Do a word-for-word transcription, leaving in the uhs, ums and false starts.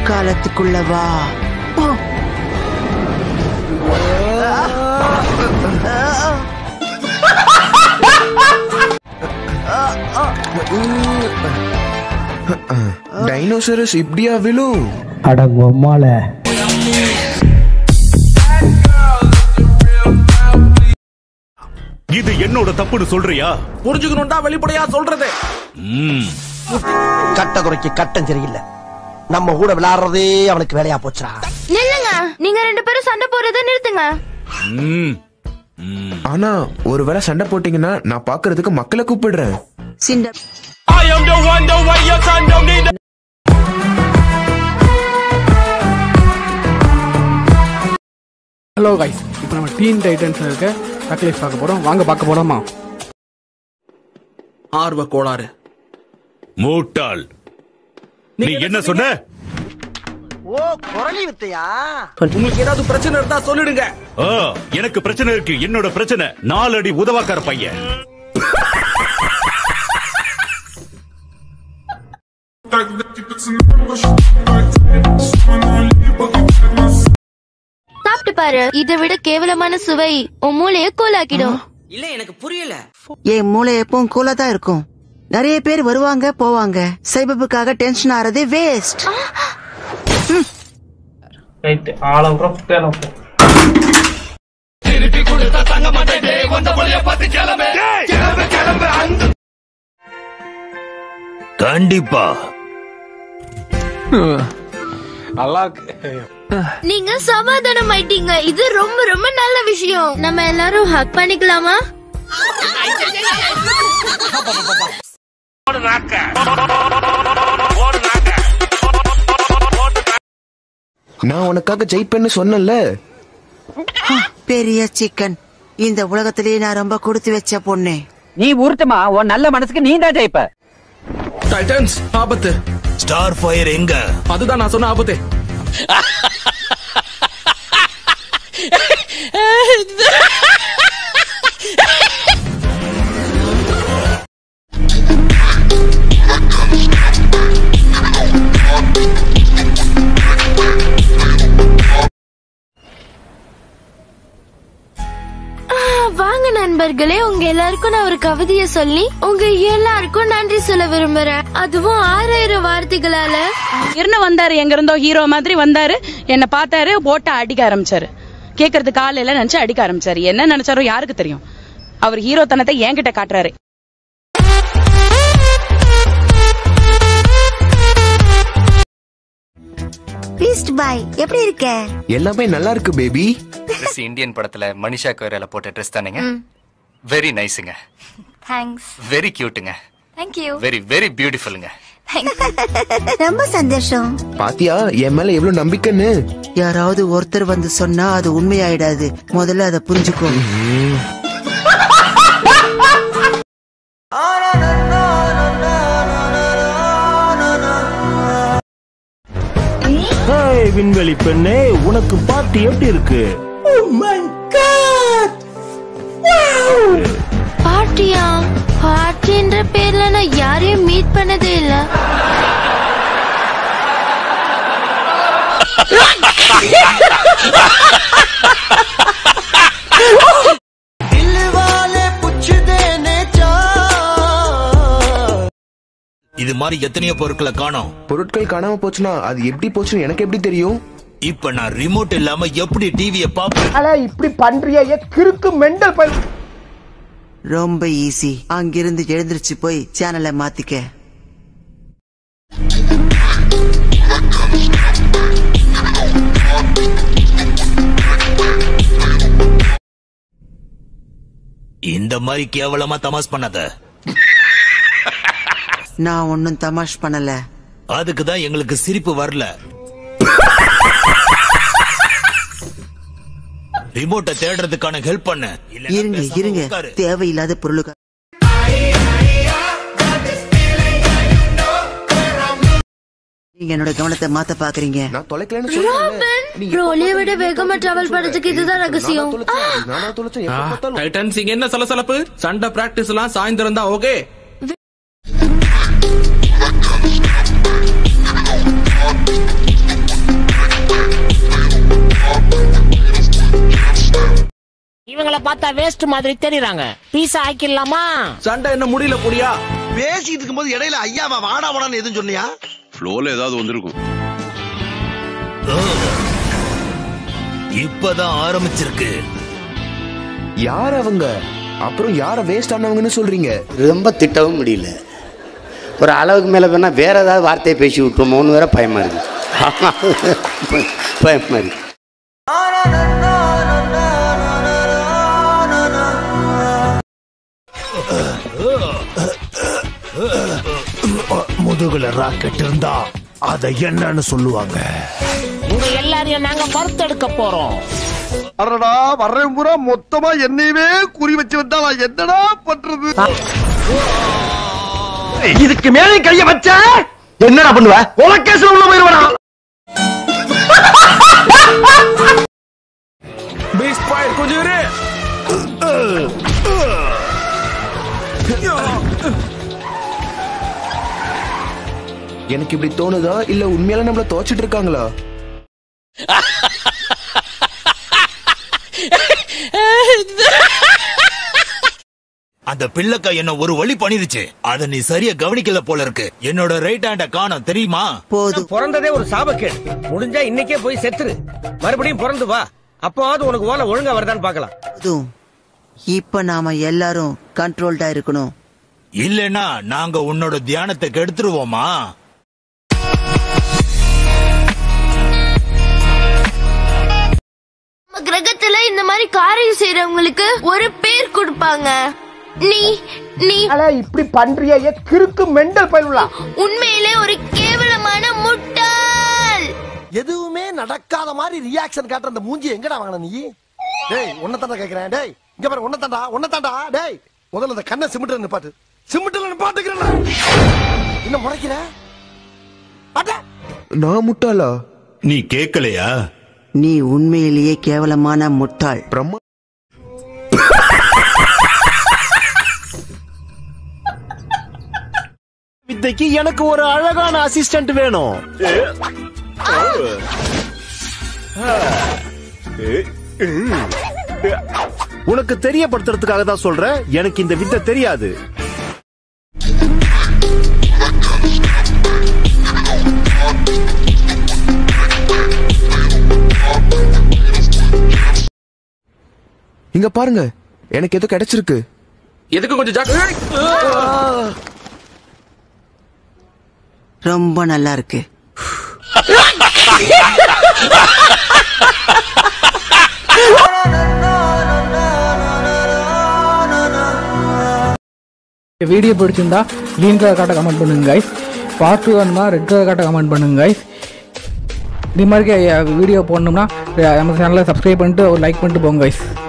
எதிர்காலத்துக்குள்ள வா. டைனோசரஸ் இப்படியா விழும்? அடங்கொம்மால இது என்னோட தப்புன்னு சொல்றியா? புரிஞ்சுக்கணும்டா வெளிப்படையா சொல்றது. கட்ட குறைக்கு கட்டம் சரியில்லை. நம்ம கூட விளையாடுறதே அவனுக்கு வேலையா போச்சா? நில்லுங்க, நீங்க ரெண்டு பேரும் சண்டை போறதை நிறுத்துங்க. ஆனா ஒருவேளை சண்டை போட்டீங்கன்னா நான் பாக்குறதுக்கு மக்களை கூப்பிடுறேன். ஹலோ கைஸ், இப்போ நம்ம டீன் டைட்டன்ஸ்ல இருக்க அக்லைஃப் பார்க்க போறோம். வாங்க பார்க்க போறோமா? ஆர்வ கோளாறு. மூட்டாள், நீ என்ன சொன்ன? ஓ, குரலி வித்தையா? உங்களுக்கு ஏதாவது பிரச்சனை இருந்தா சொல்லிடுங்க. எனக்கு பிரச்சனை இருக்கு. என்னோட பிரச்சனை நாலடி உதவாக்கார பையன். சாப்பிட்டு பாரு, இதை விட கேவலமான சுவை உன் மூளைய கோலாக்கிடும். இல்ல, எனக்கு புரியல. என் மூளை எப்பவும் கூலா தான் இருக்கும். நிறைய பேர் வருவாங்க போவாங்க. சைபபுக்காக டென்ஷன் ஆறது வேஸ்ட். ரைட், ஆள புறப்பட்டேன். திருப்பி கொடுத்த தங்க மாட்டே வந்த வழிய பார்த்து கிளம்பு கிளம்பு கிளம்பு. அந்த கண்டிப்பா நல்லா இருக்கு. நீங்க சமாதானம் ஆயிட்டீங்க. இது ரொம்ப ரொம்ப நல்ல விஷயம். நம்ம எல்லாரும் ஹக் பண்ணிக்கலாமா? நான் உனக்காக ஜெயிப்பேன்னு சொன்னல. பெரிய சிக்கன். இந்த உலகத்திலேயே நான் ரொம்ப கொடுத்து வச்ச பொண்ணு. நீ ஊர்த்தமா, உன் நல்ல மனசுக்கு நீ தான் ஜெயிப்ப. டைட்டன்ஸ் ஆபத்து. ஸ்டார் ஃபயர் எங்க? அதுதான் நான் சொன்ன ஆபத்து. வாங்க நண்பர்களே, உங்க எல்லாருக்கும் நான் ஒரு கவிதைய சொல்லி உங்க எல்லாருக்கும் நன்றி சொல்ல விரும்புறேன். அதுவும் ஆறாயிரம் வார்த்தைகளால. இருந்து வந்தாரு, எங்க இருந்தோ ஹீரோ மாதிரி வந்தாரு. என்ன பார்த்தாரு, போட்ட அடிக்க ஆரம்பிச்சாரு. கேக்குறதுக்கு ஆள் எல்லாம் நினைச்சு அடிக்க ஆரம்பிச்சாரு. என்ன நினைச்சாரோ யாருக்கு தெரியும். அவர் ஹீரோ தனத்தை என்கிட்ட காட்டுறாரு. பீஸ்ட் பாய், எப்படி இருக்க? எல்லாமே நல்லா இருக்கு பேபி. ட்ரெஸ் இந்தியன் படத்துல மனிஷா கொய்ராலா போட்ட ட்ரெஸ் தானேங்க? வெரி நைஸ்ங்க. தேங்க்ஸ். வெரி கியூட்டுங்க. Thank you. வெரி வெரி பியூட்டிஃபுல்ங்க. ரொம்ப சந்தோஷம். பாத்தியா என் மேல எவ்வளவு நம்பிக்கைன்னு? யாராவது ஒருத்தர் வந்து சொன்னா அது உண்மையாயிடாது. முதல்ல அதை புரிஞ்சுக்கோ. விண்வெளி பெண்ணே, உனக்கு பார்ட்டி எப்படி இருக்கு? பார்ட்டியா? பார்ட்டின்ற பேர்ல நான் யாரையும் மீட் பண்ணதே இல்ல. இது மாதிரி எத்தனையோ பொருட்களை காணோம். பொருட்கள் காணாம போச்சுன்னா அது எப்படி போச்சுன்னு எனக்கு எப்படி தெரியும்? இப்ப நான் ரிமோட் இல்லாம எப்படி டிவியை பாப்பேன்? இப்படி பண்றியா கிறுக்கு மெண்டல் பையன்? ரொம்ப ஈஸி. அங்கிருந்து எழுந்திருச்சு போய் சேனலை மாத்திக்க. இந்த மாதிரி கேவலமா தமாஷ் பண்ணாத. நான் ஒன்னும் தமாஷ் பண்ணல. அதுக்குதான் எங்களுக்கு சிரிப்பு வரல. ரிமோட்டை தேடுறதுக்கான ஹெல்ப் பண்ண. இருங்க இருங்க, தேவையில்லாத பொருளுக்கு நீங்க என்னோட கவனத்தை மாத்த பாக்குறீங்க. நான் தொலைக்கலன்னு சொல்றேன். ரோலியை விட வேகமா டிராவல் பண்றதுக்கு இதுதான் ரகசியம். டைட்டன்ஸ், இங்க என்ன சலசலப்பு? சண்டை பிராக்டிஸ் எல்லாம் சாயந்தரம் தான். ஓகே, பார்த்தா வேஸ்ட் மாதிரி தெரியறாங்க. பீஸா ஆக்கிடலாமா? சண்டை என்ன முடியல புரியா? பேசிட்டு இருக்கும்போது இடையில ஐயாவா வாடா வாடான்னு எதுவும் சொன்னியா? ஃப்ளோல ஏதாவது வந்திருக்கும். இப்பதான் ஆரம்பிச்சிருக்கு. யார் அவங்க? அப்புறம் யார வேஸ்ட் ஆனவங்கன்னு சொல்றீங்க? ரொம்ப திட்டவும் முடியல. ஒரு அளவுக்கு மேல வேணா வேற ஏதாவது வார்த்தையை பேசி விட்டுருமோன்னு வேற பயமா இருக்கு. பயமா இருக்கு. முதுகுல ராக்கெட் இருந்தா அத என்னன்னு சொல்லுவாங்க. உங்க எல்லாரையும் நாங்க வறுத்தெடுக்க போறோம். அடடா வர்றேன் பூரா மொத்தமா என்னையவே குறி வச்சு வந்தா நான் என்னடா பண்றது? இதுக்கு மேலே கைய வச்ச என்னடா பண்ணுவ? உலகேஸ் உள்ள போயிருவடா. பீஸ்ட் ஃபயர் கொஞ்சம் இரு. எனக்கு இப்படி தோணுதா இல்ல உண்மையால நம்மள தோச்சிட்டு இருக்காங்களா? அந்த பிள்ளைக்கா என்ன ஒரு வழி பண்ணிருச்சு. அத நீ சரியா கவனிக்கல போல இருக்கு. என்னோட ரைட் ஹேண்ட காணோம் தெரியுமா? போதும். பிறந்ததே ஒரு சாபக்கேடு. முடிஞ்சா இன்னைக்கே போய் செத்துரு. மறுபடியும் பிறந்து வா. அப்போது உனக்கு ஓலை ஒழுங்கா வருதான்னு பார்க்கலாம். போதும். இப்ப நாம எல்லாரும் கண்ட்ரோல்டா இருக்கணும். இல்லனா நாங்க உன்னோட தியானத்தை கெடுத்துருவோமா? கிரகத்துல இந்த மாதிரி காரியம் செய்யறவங்களுக்கு ஒரு பேர் கொடுப்பாங்க. நீ நீ இப்படி பண்றியே கிறுக்கு மெண்டல் பயிலுலா. உண்மையிலே ஒரு கேவலமான முட்டாள். எதுவுமே நடக்காத மாதிரி ரியாக்ஷன் காட்டுற அந்த மூஞ்சி எங்கடா வாங்கின நீ? டேய் உன்ன தாண்டா கேக்குறேன். டேய் இங்க பாரு உன்ன தாண்டா உன்ன தாண்டா. டேய் முதல்ல அந்த கண்ணை சிமிட்டல நிப்பாட்டு. சிமிட்டல நிப்பாட்டுக்கிறேன். என்ன முறைக்கிற? அட நான் முட்டாளா? நீ கேக்கலையா? நீ உண்மையிலேயே கேவலமான முட்டாள். பிரம்மா வித்தைக்கு எனக்கு ஒரு அழகான அசிஸ்டன்ட் வேணும். உனக்கு தெரியப்படுத்துறதுக்காக தான் சொல்றேன். எனக்கு இந்த வித்தை தெரியாது. இங்க பாருங்க, எனக்கு ஏதோ கிடைச்சிருக்கு. எதுக்கு கொஞ்சம் ஜாக்கிரதை. ரொம்ப நல்லா இருக்கு. வீடியோ பிடிச்சிருந்தா கிரீன் கலர் காட்ட கமெண்ட் பண்ணுங்க கைஸ். பார்ட் டூ வேணுமா ரெட் கலர் காட்ட கமெண்ட் பண்ணுங்க கைஸ். இது மாதிரி வீடியோ போடணும்னா நம்ம சேனலை சப்ஸ்கிரைப் பண்ணிட்டு ஒரு லைக் பண்ணிட்டு போங்க கைஸ்.